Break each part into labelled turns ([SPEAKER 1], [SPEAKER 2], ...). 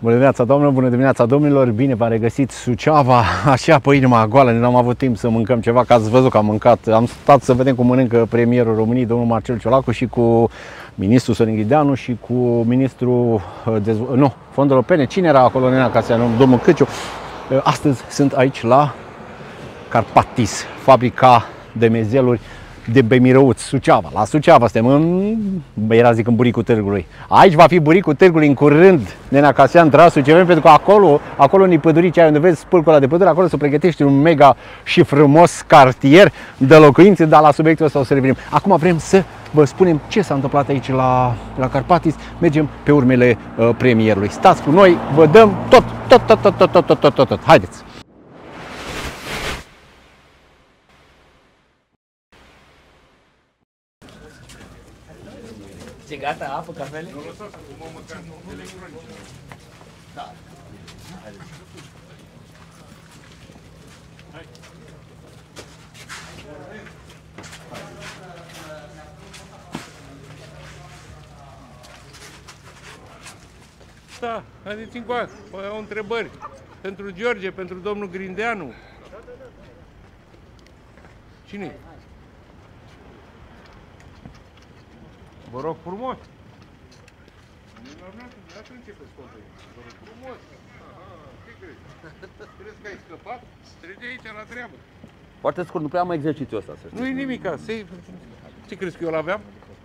[SPEAKER 1] Bună dimineața, doamnă, bună dimineața, domnilor, bine v-am regăsit. Suceava, așa pe inima goală, n-am avut timp să mâncăm ceva, că ați văzut că am mâncat. Am stat să vedem cum mănâncă premierul României, domnul Marcel Ciolacu, și cu ministrul Sorin Grindeanu și cu ministrul Fonduri Europene. Cine era acolo, Nena Caseanu? Domnul Câciu. Astăzi sunt aici la Carpatis, fabrica de mezeluri de Bemirăuț, Suceava. La Suceava suntem, era zic în buricul târgului. Aici va fi buricul târgului în curând, Nena Casean, Drasu, ce vrem, pentru că acolo în pădurici, unde vezi spâlcul ăla de pădure, acolo se pregătește un mega și frumos cartier de locuințe, dar la subiectul ăsta o să revenim. Acum vrem să vă spunem ce s-a întâmplat aici la Carpatis. Mergem pe urmele premierului. Stați cu noi, vă dăm tot. Haideți!
[SPEAKER 2] Ce gata, apă, cafele? Da.
[SPEAKER 3] Da, haideți încoace, au întrebări pentru George, pentru domnul Grindeanu. Cine? Vă rog frumos. Frumos. Ce crezi? Crezi că ai scăpat? Trece aici la treabă.
[SPEAKER 2] Foarte scurt, nu prea am exercițiul ăsta, să știi.
[SPEAKER 3] Nu-i nimica. Ce crezi că eu l-aveam?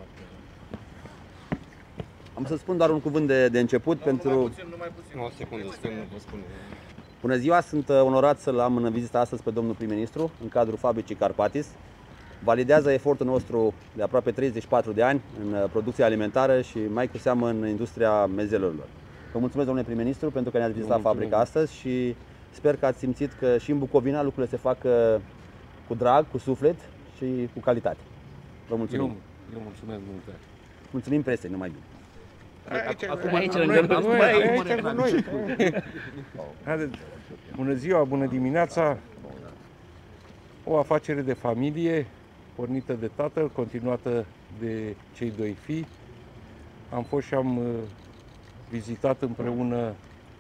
[SPEAKER 2] Am să spun doar un cuvânt de început pentru...
[SPEAKER 3] Numai puțin. O secundă, vă spun.
[SPEAKER 2] Bună ziua, sunt onorat să-l am în vizită astăzi pe domnul prim-ministru în cadrul fabricii Carpatis. Validează efortul nostru de aproape 34 de ani în producția alimentară și mai cu seamă în industria mezelurilor. Vă mulțumesc, domnule prim-ministru, pentru că ne-ați vizitat fabrica astăzi și sper că ați simțit că și în Bucovina lucrurile se fac cu drag, cu suflet și cu calitate. Vă mulțumim.
[SPEAKER 3] Eu mulțumesc mult.
[SPEAKER 2] Mulțumim presei, numai bine.
[SPEAKER 3] Aici lângă noi. Haideți. Bună ziua, bună dimineața. O afacere de familie, pornită de tatăl, continuată de cei doi fii. Am fost și am vizitat împreună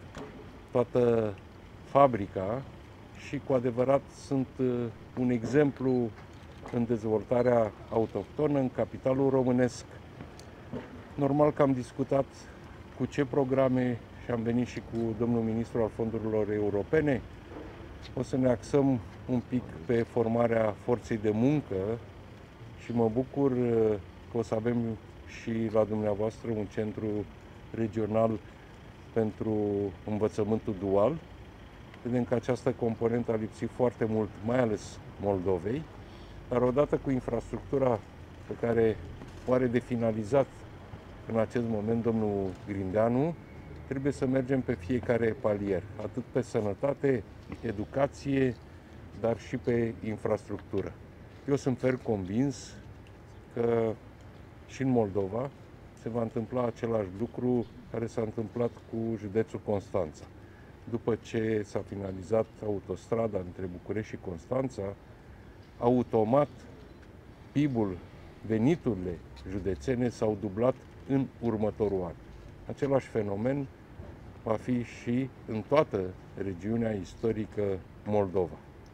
[SPEAKER 3] toată fabrica și cu adevărat sunt un exemplu în dezvoltarea autohtonă, în capitalul românesc. Normal că am discutat cu ce programe și am venit și cu domnul ministru al fondurilor europene. O să ne axăm un pic pe formarea forței de muncă și mă bucur că o să avem și la dumneavoastră un centru regional pentru învățământul dual. Vedem că această componentă a lipsit foarte mult, mai ales Moldovei, dar odată cu infrastructura pe care o are de finalizat în acest moment domnul Grindeanu, trebuie să mergem pe fiecare palier, atât pe sănătate, educație, dar și pe infrastructură. Eu sunt ferm convins că și în Moldova se va întâmpla același lucru care s-a întâmplat cu județul Constanța. După ce s-a finalizat autostrada între București și Constanța, automat PIB-ul, veniturile județene s-au dublat în următorul an. Același fenomen va fi și în toată regiunea istorică Moldova.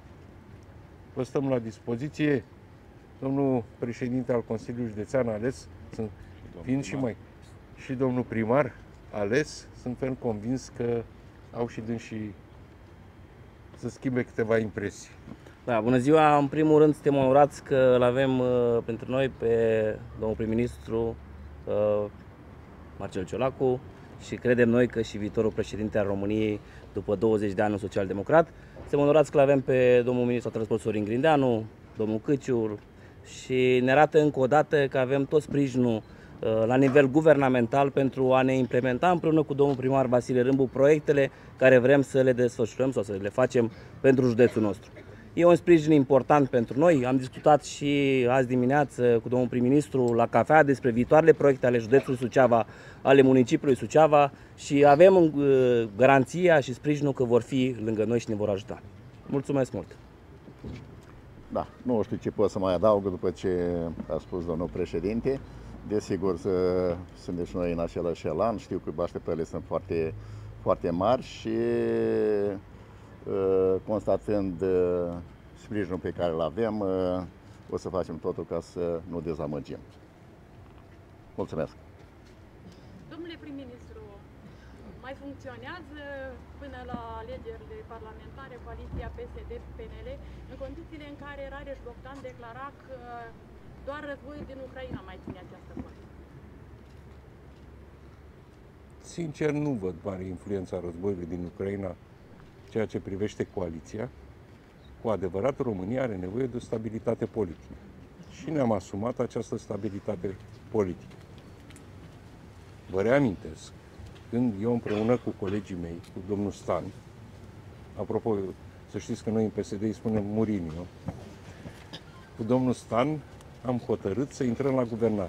[SPEAKER 3] Vă stăm la dispoziție. Domnul președinte al Consiliului Județean ales, și domnul primar ales, sunt ferm convins că au și dânsii să schimbe câteva impresii.
[SPEAKER 4] Da, bună ziua! În primul rând suntem onorați că îl avem pentru noi pe domnul prim-ministru Marcel Ciolacu și credem noi că și viitorul președinte al României după 20 de ani social-democrat. Suntem onorați că îl avem pe domnul ministru al transportului Sorin Grindeanu, domnul Câciu, și ne arată încă o dată că avem tot sprijinul la nivel guvernamental pentru a ne implementa împreună cu domnul primar Vasile Râmbu proiectele care vrem să le desfășurăm sau să le facem pentru județul nostru. E un sprijin important pentru noi. Am discutat și azi dimineață cu domnul prim-ministru la cafea despre viitoarele proiecte ale județului Suceava, ale municipiului Suceava și avem garanția și sprijinul că vor fi lângă noi și ne vor ajuta. Mulțumesc mult!
[SPEAKER 5] Da, nu știu ce pot să mai adaug după ce a spus domnul președinte. Desigur, suntem și noi în același elan. Știu că așteptările sunt foarte foarte mari și constatând sprijinul pe care îl avem, o să facem totul ca să nu dezamăgim. Mulțumesc!
[SPEAKER 6] Domnule prim-ministru, mai funcționează până la alegerile parlamentare coaliția PSD-PNL în condițiile în care Rareș Bogdan declara că doar războiul din Ucraina mai ține această coaliție?
[SPEAKER 3] Sincer, nu văd mare influența războiului din Ucraina ceea ce privește coaliția. Cu adevărat, România are nevoie de o stabilitate politică. Și ne-am asumat această stabilitate politică. Vă reamintesc, când eu împreună cu colegii mei, cu domnul Stan, apropo, să știți că noi în PSD îi spunem Murinio, cu domnul Stan am hotărât să intrăm la guvernare.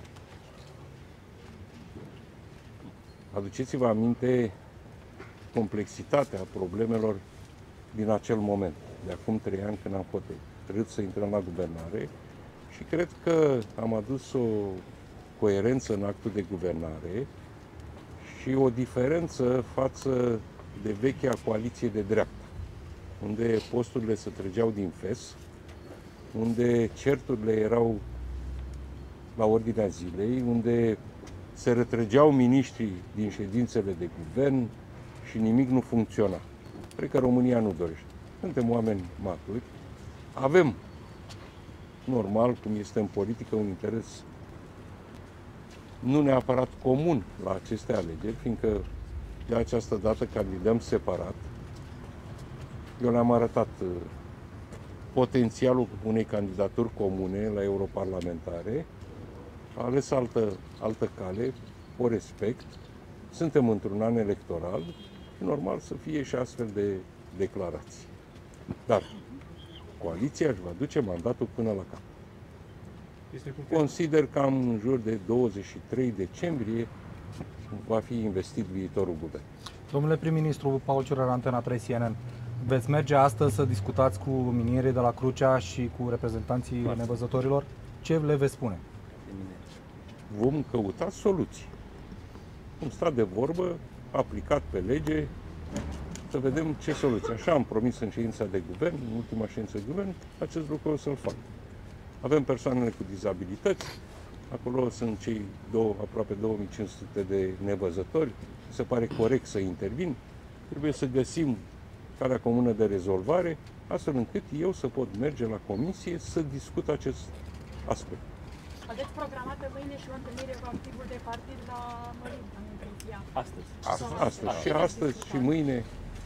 [SPEAKER 3] Aduceți-vă aminte complexitatea problemelor din acel moment, de acum 3 ani când am hotărât să intrăm la guvernare și cred că am adus o coerență în actul de guvernare și o diferență față de vechea coaliție de dreapta, unde posturile se trăgeau din fes, unde certurile erau la ordinea zilei, unde se retrăgeau miniștrii din ședințele de guvern și nimic nu funcționa. Cred că România nu dorește. Suntem oameni maturi, avem, normal, cum este în politică, un interes nu neapărat comun la aceste alegeri, fiindcă de această dată candidăm separat. Eu le-am arătat potențialul unei candidaturi comune la europarlamentare, a ales altă cale, o respect, suntem într-un an electoral, e normal să fie și astfel de declarații. Dar coaliția își va duce mandatul până la cap. Consider că în jur de 23 decembrie va fi investit viitorul guvern.
[SPEAKER 7] Domnule prim-ministru, Paul Ciurar, Antena 3 CNN, veți merge astăzi să discutați cu minierii de la Crucea și cu reprezentanții nevăzătorilor? Ce le veți spune?
[SPEAKER 3] Vom căuta soluții. Un stat de vorbă, aplicat pe lege, să vedem ce soluție. Așa am promis în ședința de guvern, în ultima ședință de guvern, acest lucru o să-l fac. Avem persoanele cu dizabilități, acolo sunt cei aproape 2500 de nevăzători, se pare corect să intervin, trebuie să găsim calea comună de rezolvare, astfel încât eu să pot merge la comisie să discut acest aspect.
[SPEAKER 6] Aveți programată mâine și o întâlnire cu activul de partid la Mărin, în Impresia?
[SPEAKER 3] Astăzi. Și astăzi și mâine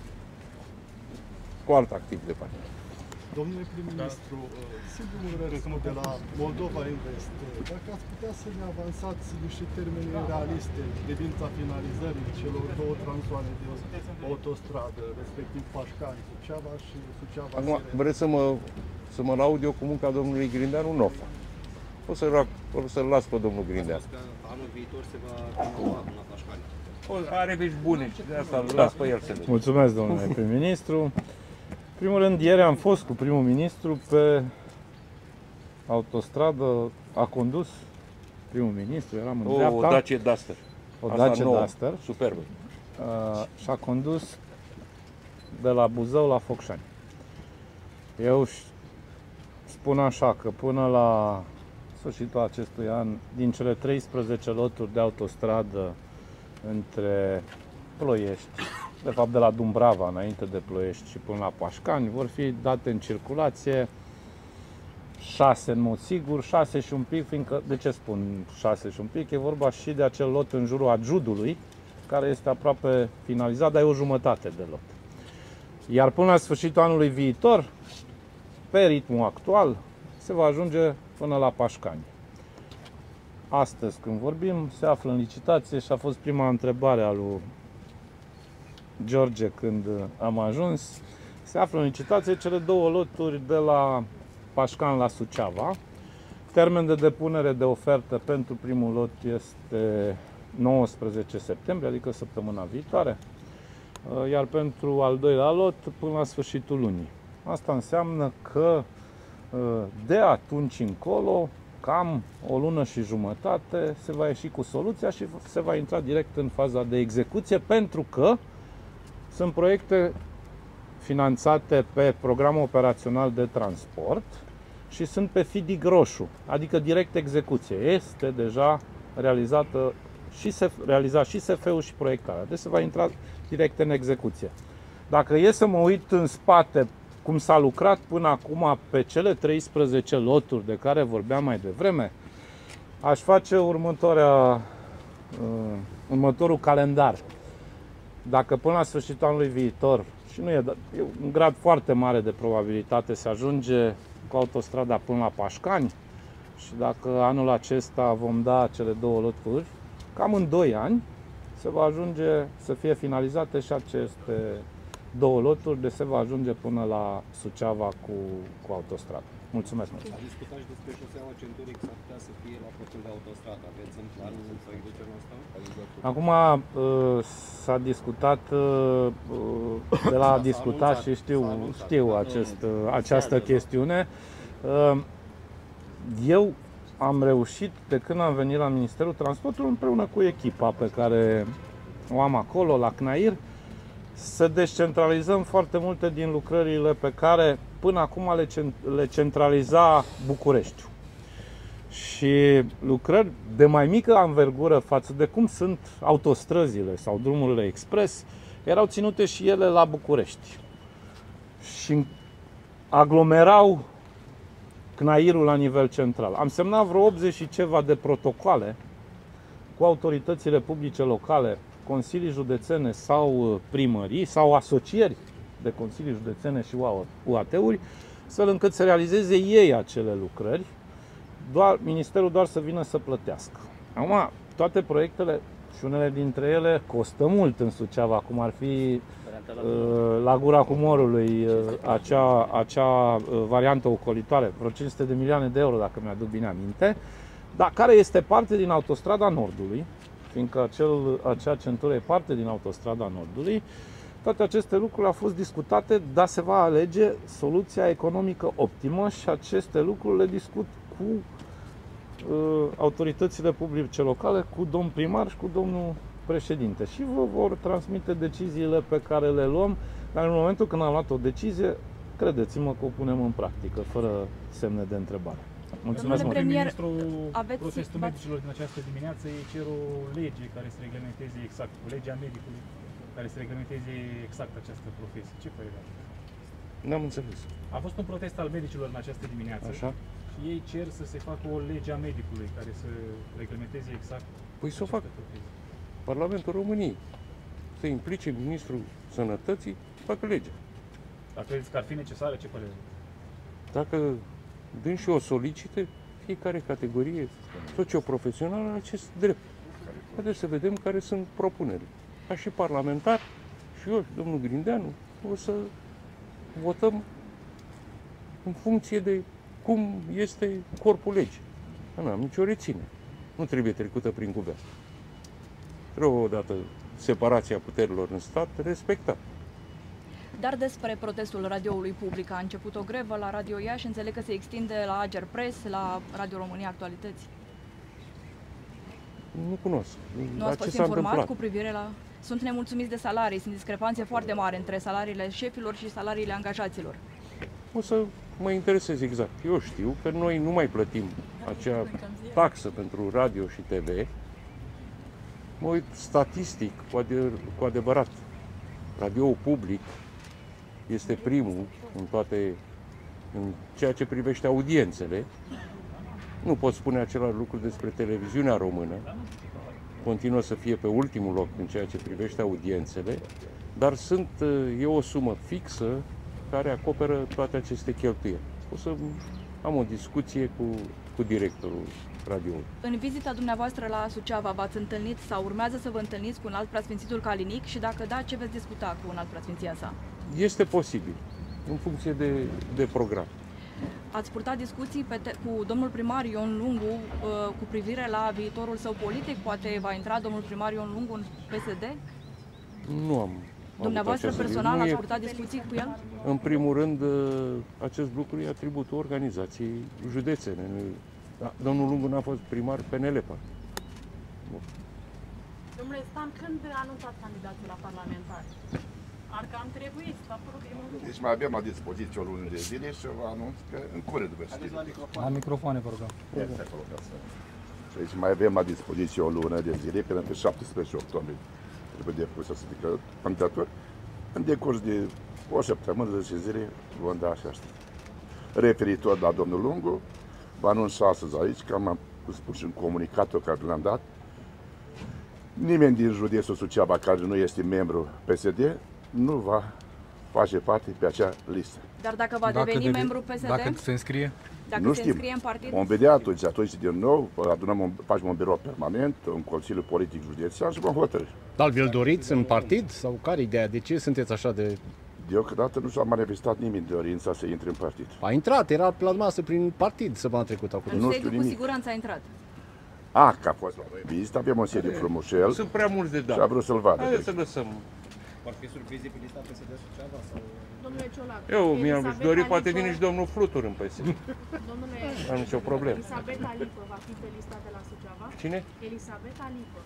[SPEAKER 3] cu alt activ de partid.
[SPEAKER 8] Domnule prim-ministru, Silviu Răscu de la Moldova Invest, dacă ați putea să ne avansați niște termene realiste în privința finalizării celor 2 transoane de autostradă, respectiv Pașcani, Suceava și Suceava.
[SPEAKER 3] Acum, vreți să mă laud eu cu munca domnului Grindeanu? Nu o fac. O să-l las pe domnul Grindeanu.
[SPEAKER 2] Anul viitor se va renova la Pașcani.
[SPEAKER 3] Are vești bune și de asta îl las pe el să le.
[SPEAKER 9] Mulțumesc, domnule prim-ministru. În primul rând, ieri am fost cu primul ministru pe autostradă, a condus primul ministru, eram în dreapta.
[SPEAKER 3] O Dacia Duster.
[SPEAKER 9] O Dacia Duster.
[SPEAKER 3] Superbă.
[SPEAKER 9] Și a condus de la Buzău la Focșani. Eu spun așa că până la sfârșitul acestui an, din cele 13 loturi de autostradă între Ploiești, de fapt de la Dumbrava înainte de Ploiești și până la Pașcani, vor fi date în circulație 6 în mod sigur, 6 și un pic, fiindcă, de ce spun 6 și un pic? E vorba și de acel lot în jurul Adjudului, care este aproape finalizat, dar e o jumătate de lot. Iar până la sfârșitul anului viitor, pe ritmul actual, se va ajunge până la Pașcani. Astăzi, când vorbim, se află în licitație și a fost prima întrebare a lui George când am ajuns. Se află în licitație cele 2 loturi de la Pașcan la Suceava. Termen de depunere de ofertă pentru primul lot este 19 septembrie, adică săptămâna viitoare, iar pentru al doilea lot până la sfârșitul lunii. Asta înseamnă că de atunci încolo, cam o lună și jumătate, se va ieși cu soluția și se va intra direct în faza de execuție, pentru că Sunt proiecte finanțate pe programul operațional de transport și sunt pe FIDIC roșu, adică direct execuție. Este deja realizată și SF-ul și proiectarea. Deci se va intra direct în execuție. Dacă e să mă uit în spate cum s-a lucrat până acum pe cele 13 loturi de care vorbeam mai devreme, aș face următorul calendar. Dacă până la sfârșitul anului viitor, și nu e un grad foarte mare de probabilitate, se ajunge cu autostrada până la Pașcani, și dacă anul acesta vom da cele 2 loturi, cam în 2 ani se va ajunge să fie finalizate și aceste 2 loturi, de se va ajunge până la Suceava cu autostradă. Mulțumesc mult!
[SPEAKER 10] A discutat și despre șoseaua Centuric, s-ar putea să fie la portul de autostradă. Aveți în plan să introducem asta?
[SPEAKER 9] Acum s-a discutat de la discutat și știu această chestiune. Eu am reușit, de când am venit la Ministerul Transportului, împreună cu echipa pe care o am acolo, la CNAIR, să descentralizăm foarte multe din lucrările pe care până acum le centraliza Bucureștiul. Și lucrări de mai mică anvergură față de cum sunt autostrăzile sau drumurile expres, erau ținute și ele la București. Și aglomerau CNAIR-ul la nivel central. Am semnat vreo 80 și ceva de protocoale cu autoritățile publice locale, consilii județene sau primării sau asocieri de consilii județene și UAT-uri, astfel încât să realizeze ei acele lucrări, Ministerul doar să vină să plătească. Acum, toate proiectele și unele dintre ele costă mult în Suceava, cum ar fi la Gura Humorului, acea variantă ocolitoare, vreo 500 de milioane de euro, dacă mi-aduc bine aminte, dar care este parte din Autostrada Nordului, fiindcă acea centură e parte din Autostrada Nordului. Toate aceste lucruri au fost discutate, dar se va alege soluția economică optimă și aceste lucruri le discut cu autoritățile publice locale, cu domnul primar și cu domnul președinte. Și vă vor transmite deciziile pe care le luăm, dar în momentul când am luat o decizie, credeți-mă că o punem în practică, fără semne de întrebare. Mulțumesc mult.
[SPEAKER 11] Prim-ministru, protestul medicilor din această dimineață, ei cer o lege care să reglementeze exact, legea medicului, care să reglementeze exact această profesie. Ce părere aveți?
[SPEAKER 3] N-am înțeles.
[SPEAKER 11] A fost un protest al medicilor în această dimineață.
[SPEAKER 3] Așa.
[SPEAKER 11] Și ei cer să se facă o lege a medicului care să reglementeze exact.
[SPEAKER 3] Păi să o fac. Parlamentul României să implice Ministrul Sănătății să facă legea.
[SPEAKER 11] Dacă credeți că ar fi necesară, ce părere?
[SPEAKER 3] Dacă dânsi o solicite, fiecare categorie socioprofesională are acest drept. Haideți să vedem care sunt propunerile. Ca și parlamentar, și eu, și domnul Grindeanu, o să votăm în funcție de cum este corpul legii. Nu am nicio reținere. Nu trebuie trecută prin guvern. Trebuie odată separația puterilor în stat respectată.
[SPEAKER 12] Dar despre protestul radioului public, a început o grevă la Radio Iași, înțeleg că se extinde la Ager Press, la Radio România Actualități.
[SPEAKER 3] Nu cunosc.
[SPEAKER 12] Nu ați fost informat cu privire la... Sunt nemulțumiți de salarii, sunt discrepanțe foarte mari între salariile șefilor și salariile angajaților.
[SPEAKER 3] O să mă interesez exact. Eu știu că noi nu mai plătim acea taxă pentru radio și TV. Mă uit statistic, cu adevărat. Radio public este primul în ceea ce privește audiențele. Nu pot spune același lucru despre televiziunea română. Continuă să fie pe ultimul loc în ceea ce privește audiențele, dar e o sumă fixă care acoperă toate aceste cheltuieli. O să am o discuție cu directorul radioului.
[SPEAKER 12] În vizita dumneavoastră la Suceava v-ați întâlnit sau urmează să vă întâlniți cu un alt preasfințitul Calinic și dacă da, ce veți discuta cu un alt preasfinția sa?
[SPEAKER 3] Este posibil, în funcție de program.
[SPEAKER 12] Ați purtat discuții cu domnul primar Ion Lungu cu privire la viitorul său politic? Poate va intra domnul primar Ion Lungu în PSD?
[SPEAKER 3] Nu am.
[SPEAKER 12] Dumneavoastră personal ați purtat discuții cu el?
[SPEAKER 3] În primul rând, acest lucru e atributul organizației județene. Domnul Lungu n-a fost primar PNL.
[SPEAKER 6] Domnule Stan, când anunțați candidații la parlamentari? Ar cam trebui să aprobăm.
[SPEAKER 5] Deci mai avem la dispoziție o lună de zile și vă anunț că în curând veți ști.
[SPEAKER 7] La microfoane, vă rugăm.
[SPEAKER 5] Și aici mai avem la dispoziție o lună de zile, până pe 17 octombrie trebuie depusă să fie candidatură. În decurs de o săptămână, 10 zile, vom da și asta. Referitor la domnul Lungu, vă anunț astăzi aici, că am spus în comunicatul care l-am dat, nimeni din județul Suceava care nu este membru PSD nu va face parte pe acea listă.
[SPEAKER 12] Dar dacă va deveni membru PSD?
[SPEAKER 7] Dacă se înscrie?
[SPEAKER 12] Dacă
[SPEAKER 5] nu
[SPEAKER 12] se
[SPEAKER 5] știm.
[SPEAKER 12] înscrie în partid?
[SPEAKER 5] Vom vedea atunci din nou, facem un birou permanent, un consiliu politic județean și vom hotărâ.
[SPEAKER 1] Dar vi-l doriți în partid? Sau care ideea? De ce sunteți așa de...
[SPEAKER 5] Deocamdată nu s-a manifestat nimeni dorința să intre în partid.
[SPEAKER 1] A intrat, era la dumneavoastră prin partid săptămâna trecută acolo.
[SPEAKER 12] Nu știu nimic. Cu siguranță a intrat.
[SPEAKER 5] Că a fost la noi vizită, avem un sediu frumușel.
[SPEAKER 3] Sunt prea mulți de dat.
[SPEAKER 5] Și a vrut să-l vadă.
[SPEAKER 3] Haideți să lăsăm.
[SPEAKER 10] Ar fi surprize pe lista PSD Suceava sau...
[SPEAKER 6] Domnule Ciolac.
[SPEAKER 3] Eu mi-am dorit, poate vine și domnul Flutur în PSD.
[SPEAKER 6] Domnule,
[SPEAKER 3] nu am nicio problemă.
[SPEAKER 6] Elisabeta Lipă va fi pe lista de la Suceava?
[SPEAKER 3] Cine?
[SPEAKER 6] Elisabeta Lipă.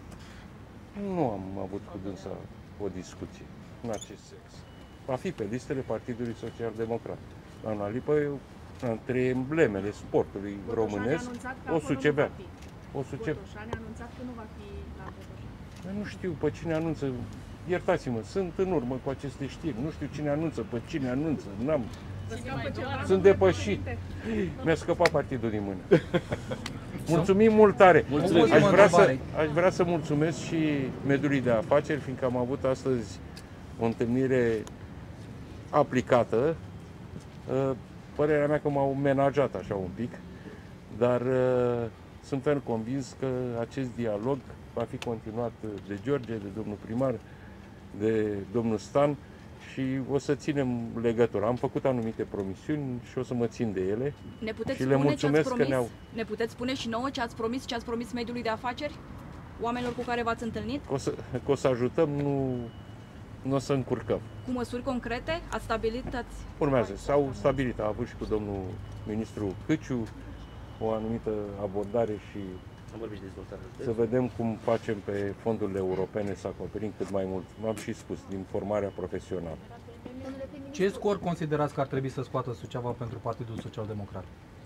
[SPEAKER 3] Nu am avut cu dânsa o discuție în acest sens. Va fi pe listele Partidului Social Democrat. Doamna Lipă e între emblemele sportului românesc, o sucebean.
[SPEAKER 6] Botoșani a anunțat că nu va fi la Botoșani.
[SPEAKER 3] Nu știu pe cine anunță, iertați-mă, sunt în urmă cu aceste știri, nu știu cine anunță, pe cine anunță, n-am... Sunt depășit. Mi-a scăpat partidul din mână. Mulțumim mult tare! Aș vrea să mulțumesc și mediului de afaceri, fiindcă am avut astăzi o întâlnire aplicată. Părerea mea că m-au menajat așa un pic, dar sunt ferm convins că acest dialog va fi continuat de George, de domnul primar, de domnul Stan și o să ținem legătura. Am făcut anumite promisiuni și o să mă țin de ele.
[SPEAKER 12] Ne puteți
[SPEAKER 3] și le mulțumesc că ne-au...
[SPEAKER 12] Ne puteți spune și nouă ce ați promis mediului de afaceri? Oamenilor cu care v-ați întâlnit?
[SPEAKER 3] Că o să ajutăm, nu o să încurcăm.
[SPEAKER 12] Cu măsuri concrete? Ați stabilit?
[SPEAKER 3] Urmează. S-au stabilit. A avut și cu domnul ministru Câciu o anumită abordare și să vedem cum facem pe fondurile europene să acoperim cât mai mult. V-am și spus, din formarea profesională.
[SPEAKER 7] Ce scor considerați că ar trebui să scoată Suceava pentru Partidul Social Democrat?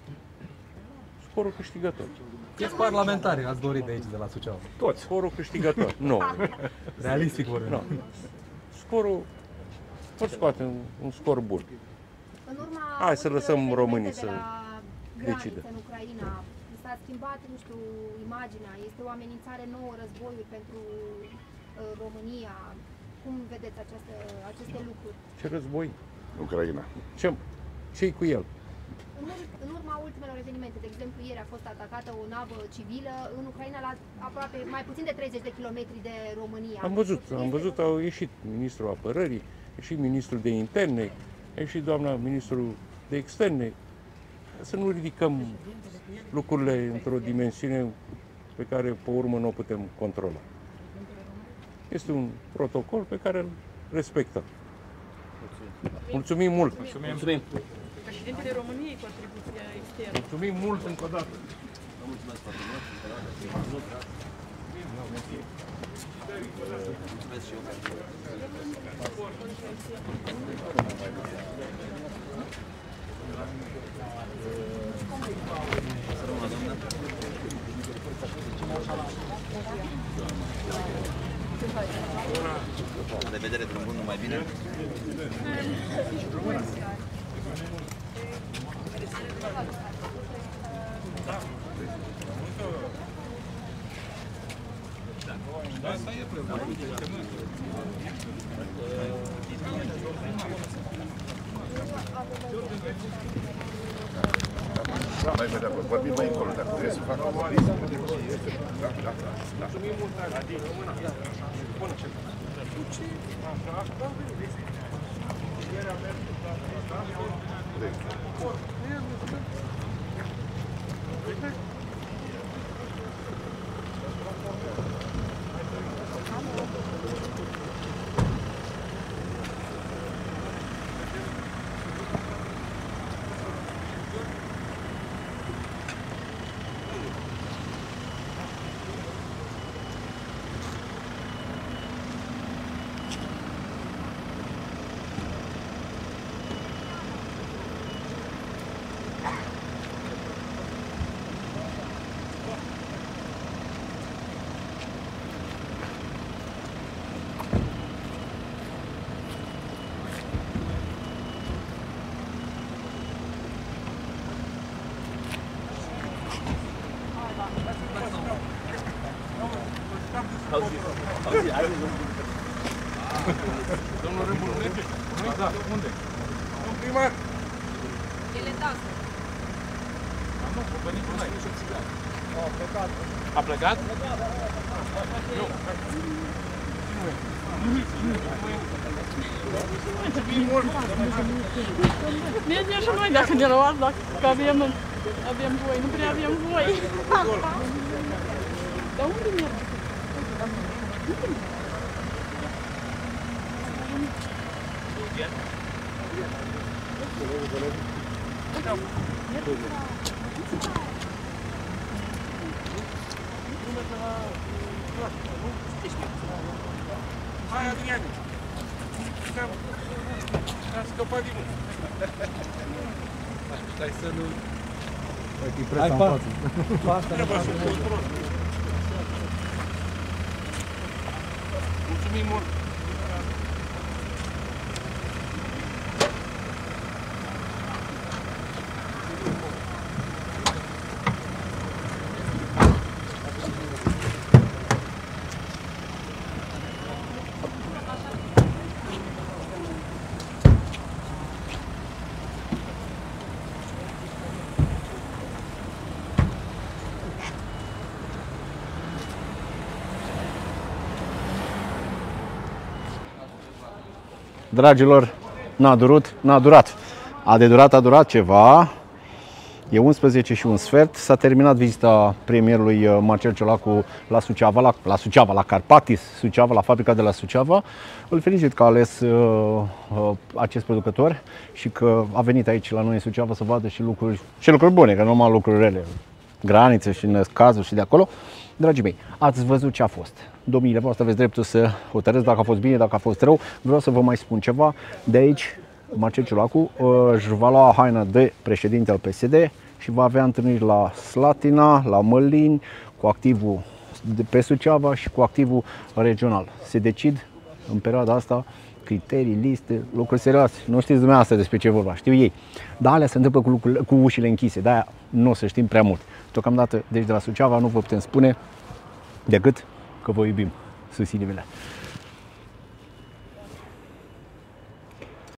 [SPEAKER 3] Scorul câștigător.
[SPEAKER 7] Câți parlamentari ați dorit de aici, de la Suceava?
[SPEAKER 3] Toți. Scorul câștigător. Nu.
[SPEAKER 7] Realistic vorbim.
[SPEAKER 3] No. Scorul pot scoate un scor bun. Hai să lăsăm românii să decidă.
[SPEAKER 13] În Ucraina s-a schimbat, nu știu, imaginea, este o amenințare nouă, războiul pentru România. Cum vedeți aceste lucruri?
[SPEAKER 3] Ce război?
[SPEAKER 5] Ucraina.
[SPEAKER 3] Ce-i cu el?
[SPEAKER 13] În urma ultimelor evenimente, de exemplu, ieri a fost atacată o navă civilă în Ucraina la aproape mai puțin de 30 de kilometri de România.
[SPEAKER 3] Am văzut, au ieșit ministrul apărării, a ieșit ministrul de interne, a ieșit doamna ministrul de externe. Să nu ridicăm lucrurile într-o dimensiune pe care pe urmă nu o putem controla. Este un protocol pe care îl respectăm. Mulțumim mult!
[SPEAKER 6] Mulțumim! Președintele României, contribuția externă.
[SPEAKER 3] Mulțumim mult încă o dată!
[SPEAKER 2] Vă mulțumesc foarte mult! Mulțumesc și eu pentru... Să rămână, doamnă! La revedere, drum bun, numai bine!
[SPEAKER 14] Asta e problema.
[SPEAKER 5] Da, mai vedem, vorbim mai încolo, dacă trebuie să fac o
[SPEAKER 3] Mulțumim mult, Adi, rămână! Bună ce? Domnul Râmbu nu merge? Nu? Da. Unde? Domnul primar?
[SPEAKER 12] Ele dasă.
[SPEAKER 3] Nu, a venit până aici. A plecat. A plecat? Nu.
[SPEAKER 6] Mergem și noi dacă ne luați, dacă avem voie, nu prea avem voie. Dar unde mergem?
[SPEAKER 3] Hai, Adrian! Am scăpat din mână. Stai să nu...
[SPEAKER 7] Uite, presa în față.
[SPEAKER 3] Mulțumim mult!
[SPEAKER 1] Dragilor, n-a durat. A durat ceva. E 11 și un sfert. S-a terminat vizita premierului Marcel Ciolacu la Suceava, la Carpatis, Suceava, la fabrica de la Suceava. Îl felicit că a ales acest producător și că a venit aici la noi în Suceava să vadă și lucruri bune, că nu numai lucruri rele. Granițe și în cazul și de acolo. Dragii mei, ați văzut ce a fost. Domnile voastre aveți dreptul să hotărâți dacă a fost bine, dacă a fost rău. Vreau să vă mai spun ceva. De aici, Marcel Ciolacu își va lua haina de președinte al PSD și va avea întâlniri la Slatina, la Mălini, cu activul de pe Suceava și cu activul regional. Se decid în perioada asta criterii, liste, lucruri serioase. Nu știți dumneavoastră despre ce vorba, știu ei. Dar alea se întâmplă cu ușile închise, de-aia nu o să știm prea mult. Deocamdată, deci de la Suceava nu vă putem spune decât că vă iubim, susținere.